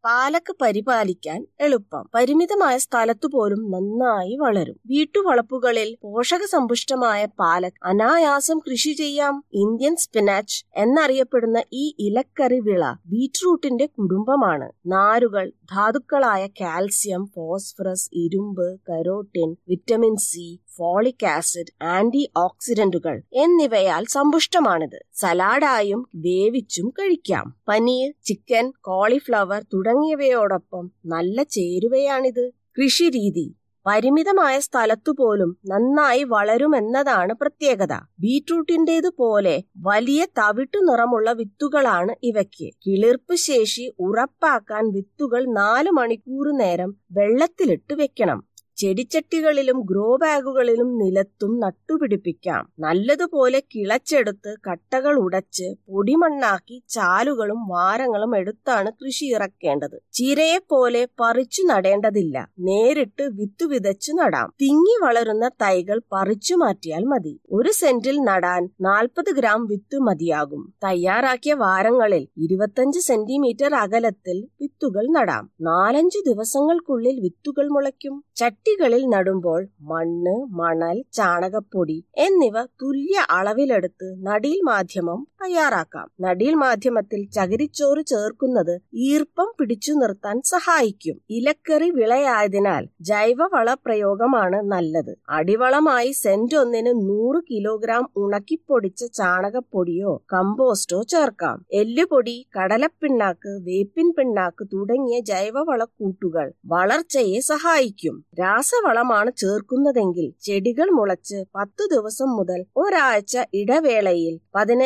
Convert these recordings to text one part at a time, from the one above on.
പാലക്ക് പരിപാലിക്കാൻ എളുപ്പം. പരിമിതമായ സ്ഥലത്തു പോലും നന്നായി വളരും. വീട്ടുവളപ്പുകളിൽ പോഷകസമ്പുഷ്ടമായ പാലക്ക് അനായാസം കൃഷി ചെയ്യാം. ഇന്ത്യൻ സ്പിനാച്ച് എന്നറിയപ്പെടുന്ന ഈ ഇലക്കറി വിള ബീറ്റ്റൂട്ടിന്റെ കുടുംബമാണ്. നാരുകൾ ധാതുക്കളായ കാൽസ്യം, ഫോസ്ഫറസ്, ഇരുമ്പ്, carotene, vitamin C, folic acid, ആന്റി ഓക്സിഡന്റുകൾ എന്നിവയാൽ സമ്പുഷ്ടമാണിത്. സലാഡായും വേവിച്ചും കഴിക്കാം. പനീർ, ചിക്കൻ, കോളിഫ്ലവർ തുടങ്ങിയവയോടൊപ്പം നല്ല ചേരുവയാണിത്. കൃഷിരീതി പരിമിതമായ സ്ഥലത്തുപോലും നന്നായി വളരുമെന്നതാണ് പ്രത്യേകത. ബീറ്റ്റൂട്ടിന്റേതുപോലെ വലിയ തവിട്ടു നിറമുള്ള വിത്തുകളാണ് ഇവയ്ക്ക്. കിളിർപ്പ് ശേഷി ഉറപ്പാക്കാൻ വിത്തുകൾ 4 മണിക്കൂർ നേരം വെള്ളത്തിലിട്ട് വെക്കണം. ചെടിച്ചട്ടികളിലും ഗ്രോ ബാഗുകളിലും നിലത്തും നട്ടുപിടിപ്പിക്കാം. നല്ലതുപോലെ കിളച്ചെടുത്ത് കട്ടകൾ ഉടച്ച് പൊടിമണ്ണാക്കി ചാലുകളും വാരങ്ങളും എടുത്താണ് കൃഷി ഇറക്കേണ്ടത്. ചീരയെപ്പോലെ പറിച്ചു നടേണ്ടതില്ല. നേരിട്ട് വിത്ത് വിതച്ചു നടാം. തിങ്ങി വളരുന്ന തൈകൾ പറിച്ചു മാറ്റിയാൽ മതി. 1 സെന്റിൽ നടാൻ 40 ഗ്രാം വിത്ത് മതിയാകും. തയ്യാറാക്കിയ വാരങ്ങളിൽ 25 സെന്റിമീറ്റർ അകലത്തിൽ വിത്തുകൾ നടാം. 4-5 ദിവസങ്ങൾക്കുള്ളിൽ വിത്തുകൾ മുളയ്ക്കും. ചട്ടികളിൽ നടുമ്പോൾ മണ്ണ്, മണൽ, ചാണകപ്പൊടി എന്നിവ തുല്യ അളവിലെടുത്ത് നടീൽ മാധ്യമം തയ്യാറാക്കാം. നടീൽ മാധ്യമത്തിൽ ചകിരിച്ചോറ് ചേർക്കുന്നത് ഈർപ്പം പിടിച്ചു നിർത്താൻ സഹായിക്കും. ഇലക്കറി വിളയായതിനാൽ ജൈവവള പ്രയോഗമാണ് നല്ലത്. അടിവളമായി സെന്റ് ഒന്നിന് 100 കിലോഗ്രാം ഉണക്കിപ്പൊടിച്ച ചാണകപ്പൊടിയോ കമ്പോസ്റ്റോ ചേർക്കാം. എല്ലുപൊടി, കടലപ്പിണ്ണാക്ക്, വേപ്പിൻ പിണ്ണാക്ക് തുടങ്ങിയ ജൈവവള കൂട്ടുകൾ വളർച്ചയെ സഹായിക്കും. രാസവളമാണ് ചേർക്കുന്നതെങ്കിൽ ചെടികൾ മുളച്ച് 10 ദിവസം മുതൽ ഒരാഴ്ച ഇടവേളയിൽ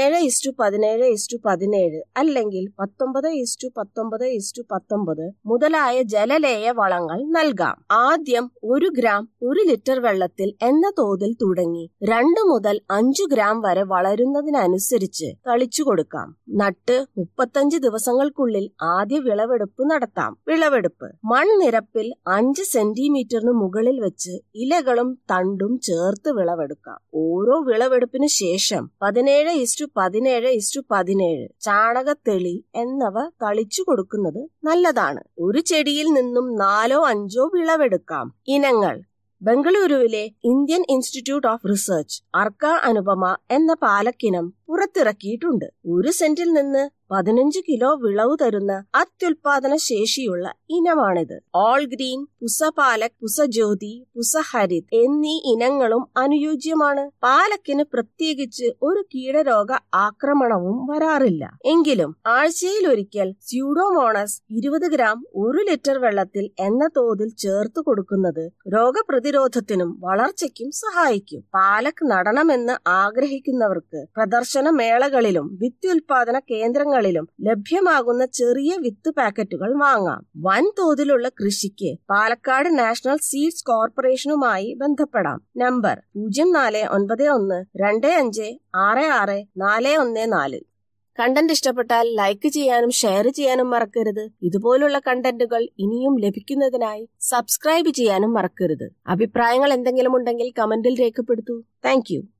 17:17:17 അല്ലെങ്കിൽ 19:19:19 മുതലായ ജലലേയ വളങ്ങൾ നൽകാം. ആദ്യം 1 ഗ്രാം 1 ലിറ്റർ വെള്ളത്തിൽ എന്ന തോതിൽ തുടങ്ങി 2 മുതൽ 5 ഗ്രാം വരെ വളരുന്നതിനനുസരിച്ച് തളിച്ചു കൊടുക്കാം. നട്ട് 35 ദിവസങ്ങൾക്കുള്ളിൽ ആദ്യ വിളവെടുപ്പ് നടത്താം. വിളവെടുപ്പ് മൺനിരപ്പിൽ 5 സെന്റിമീറ്ററിന് മുകളിൽ വെച്ച് ഇലകളും തണ്ടും ചേർത്ത് വിളവെടുക്കാം. ഓരോ വിളവെടുപ്പിന് ശേഷം 17:17:17 ചാണകത്തെളി എന്നിവ തളിച്ചു കൊടുക്കുന്നത് നല്ലതാണ്. ഒരു ചെടിയിൽ നിന്നും 4-5 വിളവെടുക്കാം. ഇനങ്ങൾ ബംഗളൂരുവിലെ Indian institute of research Arka Anupama എന്ന പാലക്കിനം പുറത്തിറക്കിയിട്ടുണ്ട്. 1 സെന്റിൽ നിന്ന് 15 കിലോ വിളവ് തരുന്ന അത്യുൽപാദന ശേഷിയുള്ള ഇനമാണിത്. ഓൾ ഗ്രീൻ, പുസപാലക്, പുസജ്യോതി, പുസഹരിത് എന്നീ ഇനങ്ങളും അനുയോജ്യമാണ്. പാലക്കിന് പ്രത്യേകിച്ച് ഒരു കീടരോഗ ആക്രമണവും വരാറില്ല. എങ്കിലും ആഴ്ചയിലൊരിക്കൽ സ്യൂഡോമോണസ് 20 ഗ്രാം 1 ലിറ്റർ വെള്ളത്തിൽ എന്ന തോതിൽ ചേർത്ത് കൊടുക്കുന്നത് രോഗപ്രതിരോധത്തിനും വളർച്ചയ്ക്കും സഹായിക്കും. പാലക് നടണമെന്ന് ആഗ്രഹിക്കുന്നവർക്ക് പ്രദർശന മേളകളിലും വിത്തുൽപാദന കേന്ദ്രങ്ങളിലും ലഭ്യമാകുന്ന ചെറിയ വിത്ത് പാക്കറ്റുകൾ വാങ്ങാം. വൻതോതിലുള്ള കൃഷിക്ക് പാലക്കാട് നാഷണൽ സീഡ്സ് കോർപ്പറേഷനുമായി ബന്ധപ്പെടാം. നമ്പർ 049125666414. കണ്ടന്റ് ഇഷ്ടപ്പെട്ടാൽ ലൈക്ക് ചെയ്യാനും ഷെയർ ചെയ്യാനും മറക്കരുത്. ഇതുപോലുള്ള കണ്ടന്റുകൾ ഇനിയും ലഭിക്കുന്നതിനായി സബ്സ്ക്രൈബ് ചെയ്യാനും മറക്കരുത്. അഭിപ്രായങ്ങൾ എന്തെങ്കിലും ഉണ്ടെങ്കിൽ കമന്റിൽ രേഖപ്പെടുത്തൂ. Thank you.